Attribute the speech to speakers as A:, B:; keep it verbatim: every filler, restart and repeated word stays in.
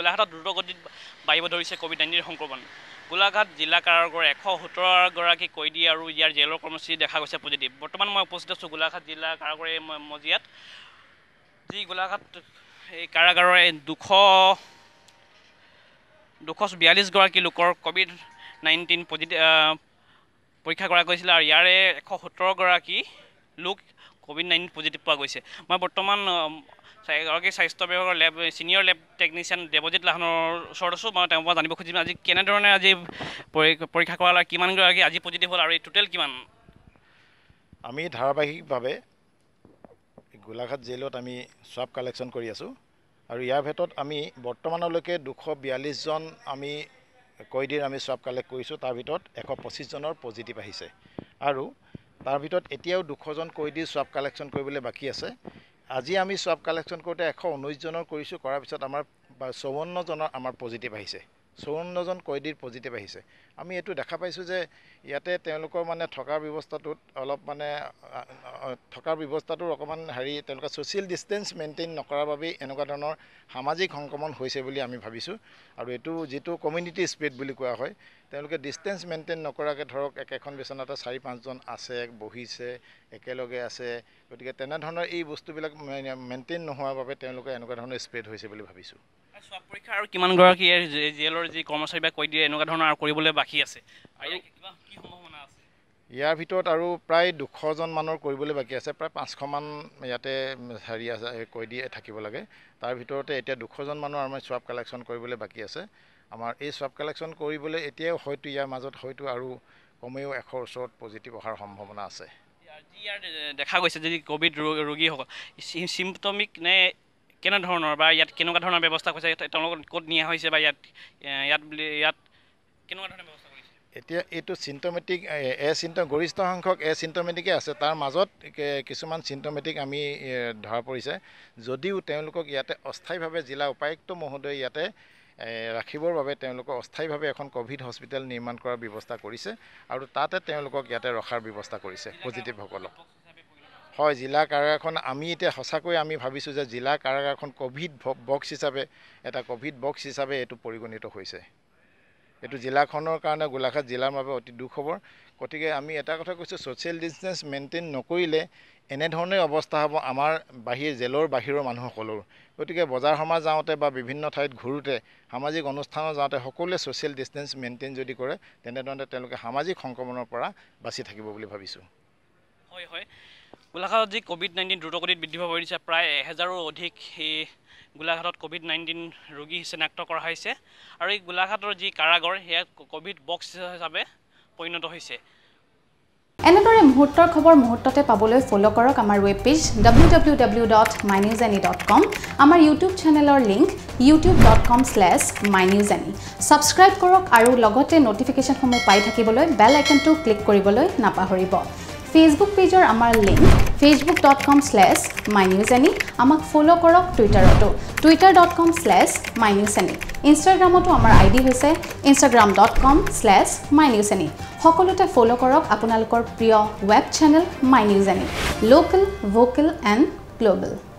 A: গোলাঘাটত দ্ৰুতগতিত বাঢ়িব ধৰিছে কোভিড নাইণ্টিন সংক্ৰমণ গোলাঘাট জিলা কাৰাগাৰৰ এশ সোতৰ গৰাকী কয়দী আৰু ইয়াৰ জেলৰ কৰ্মচাৰী দেখা গৈছে পজিটিভ বৰ্তমান মই উপস্থিত আছোঁ গোলাঘাট জিলা কাৰাগাৰৰ মজিয়াত যি গোলাঘাট এই কাৰাগাৰৰ দুশ দুশ বিয়াল্লিছ গৰাকী লোকৰ কোভিড নাইণ্টিন পজিটিভ পৰীক্ষা কৰা গৈছিল আৰু ইয়াৰে এশ সোতৰ গৰাকী লোক কোভিড নাইণ্টিন পজিটিভ পোৱা গৈছে মই বৰ্তমান এগৰাকী স্বাস্থ্য বিভাগৰ lab senior lab technician Debajit লাহনৰ ওচৰত আছোঁ মই তেওঁৰ পৰা জানিব খুজিম আজি কেনেধৰণে আজি পৰীক্ষা কৰালে কিমানগৰাকী আজি পজিটিভ হ'ল আৰু এই টোটেল কিমান
B: আমি ধাৰাবাহিকভাৱে গোলাঘাট জেলত আমি স্বাব কালেকশ্যন কৰি আছোঁ আৰু ইয়াৰ ভিতৰত আমি বৰ্তমানলৈকে দুশ বিয়াল্লিছজন আমি কয়দীৰ আমি স্বাব কালেক্ট কৰিছোঁ তাৰ ভিতৰত এশ পঁচিছজনৰ পজিটিভ আহিছে আৰু তাৰ ভিতৰত এতিয়াও দুশজন কয়দীৰ স্বাব কালেকশ্যন কৰিবলৈ বাকী আছে আজি আমি স্বাব কালেকশ্যন কৰোঁতে এশ ঊনৈছজনৰ কৰিছোঁ কৰাৰ পিছত আমাৰ চৌৱন্নজনৰ আমাৰ পজিটিভ আহিছে চৌৱন্নজন কয়দীৰ পজিটিভ আহিছে আমি এইটো দেখা পাইছোঁ যে ইয়াতে তেওঁলোকৰ মানে থকাৰ ব্যৱস্থাটোত অলপ মানে থকাৰ ব্যৱস্থাটোৰ অকণমান হেৰি তেওঁলোকে ছ'চিয়েল ডিষ্টেঞ্চ মেইনটেইন নকৰাৰ বাবেই এনেকুৱা ধৰণৰ সামাজিক সংক্ৰমণ হৈছে বুলি আমি ভাবিছোঁ আৰু এইটো যিটো কমিউনিটি স্প্ৰেড বুলি কোৱা হয় তেওঁলোকে ডিষ্টেঞ্চ মেইনটেইন নকৰাকৈ ধৰক একেখন বিচনাতে চাৰি পাঁচজন আছে বহিছে একেলগে আছে গতিকে তেনেধৰণৰ এই বস্তুবিলাক মেইনটেইন নোহোৱাৰ বাবে তেওঁলোকে এনেকুৱা ধৰণৰ স্প্ৰেড হৈছে বুলি ভাবিছোঁ
A: স্বাব পৰীক্ষা আৰু কিমানগৰাকী জেলৰ যি কৰ্মচাৰী বা কয়দী এনেকুৱা ধৰণৰ আৰু কৰিবলৈ বাকী আছে কি সম্ভাৱনা আছে
B: ইয়াৰ ভিতৰত আৰু প্ৰায় দুশজন মানৰ কৰিবলৈ বাকী আছে প্ৰায় পাঁচশমান ইয়াতে হেৰি আছে কয়দী থাকিব লাগে তাৰ ভিতৰতে এতিয়া দুশজন মানুহ আমাৰ স্বাব কালেকশ্যন কৰিবলৈ বাকী আছে আমাৰ এই স্বাব কালেকশ্যন কৰিবলৈ এতিয়াও হয়তো ইয়াৰ মাজত হয়তো আৰু কমেও এশৰ ওচৰত পজিটিভ অহাৰ সম্ভাৱনা আছে
A: ইয়াৰ দেখা গৈছে যদি কোভিড ৰোগীসকল চিম্পটমিক নে কেনেধৰণৰ বা ইয়াত কেনেকুৱা ধৰণৰ ব্যৱস্থা কৰিছে তেওঁলোকক ক'ত নিয়া হৈছে বা ইয়াত ইয়াত ইয়াত কেনেকুৱা ধৰণৰ ব্যৱস্থা কৰিছে
B: এতিয়া এইটো চিম্পটমেটিক এ চিম্পটম গৰিষ্ঠ সংখ্যক এ চিম্পটমেটিকে আছে তাৰ মাজত কিছুমান চিম্পটমেটিক আমি ধৰা পৰিছে যদিও তেওঁলোকক ইয়াতে অস্থায়ীভাৱে জিলা উপায়ুক্ত মহোদয় ইয়াতে ৰাখিবৰ বাবে তেওঁলোকক অস্থায়ীভাৱে এখন কোভিড হস্পিটেল নিৰ্মাণ কৰাৰ ব্যৱস্থা কৰিছে আৰু তাতে তেওঁলোকক ইয়াতে ৰখাৰ ব্যৱস্থা কৰিছে পজিটিভসকলক হয় জিলা কাৰাগাৰখন আমি এতিয়া সঁচাকৈ আমি ভাবিছোঁ যে জিলা কাৰাগাৰখন কোভিড বক্স হিচাপে এটা কোভিড বক্স হিচাপে এইটো পৰিগণিত হৈছে এইটো জিলাখনৰ কাৰণে গোলাঘাট জিলাৰ বাবে অতি দুখ খবৰ গতিকে আমি এটা কথা কৈছোঁ ছ'চিয়েল ডিষ্টেঞ্চ মেইনটেইন নকৰিলে এনেধৰণে অৱস্থা হ'ব আমাৰ বাহিৰ জেলৰ বাহিৰৰ মানুহসকলৰ গতিকে বজাৰ সমাজ যাওঁতে বা বিভিন্ন ঠাইত ঘূৰোঁতে সামাজিক অনুষ্ঠানত যাওঁতে সকলোৱে ছ'চিয়েল ডিষ্টেঞ্চ মেইনটেইন যদি কৰে তেনেধৰণে তেওঁলোকে সামাজিক সংক্ৰমণৰ পৰা বাচি থাকিব বুলি ভাবিছোঁ
A: হয় হয় গোলাঘাটত যি কোভিড নাইণ্টিন দ্ৰুতগতিত বৃদ্ধি পাব ধৰিছে প্ৰায় এহেজাৰো অধিক এই গোলাঘাটত কোভিড নাইণ্টিন ৰোগী চিনাক্ত কৰা হৈছে আৰু এই গোলাঘাটৰ যি কাৰাগাৰ সেয়া কোভিড বক্স হিচাপে পৰিণত হৈছে
C: এনেদৰে মুহূৰ্তৰ খবৰ মুহূৰ্ততে পাবলৈ ফ'ল' কৰক আমাৰ web page W W W dot my news any dot com আমাৰ ইউটিউব চেনেলৰ link YouTube dot com slash my news any subscribe কৰক আৰু লগতে নটিফিকেশ্যনসমূহ পাই থাকিবলৈ বেল আইকনটো ক্লিক কৰিবলৈ নাপাহৰিব ফেচবুক পেজৰ আমাৰ link Facebook dot com slash my news any আমাক ফ'ল' কৰক টুইটাৰতো Twitter dot com slash my news any ইনষ্টাগ্ৰামতো আমাৰ আই ডি হৈছে Instagram dot com slash my news any সকলোতে ফ'ল' কৰক আপোনালোকৰ প্ৰিয় web channel my news any local vocal and global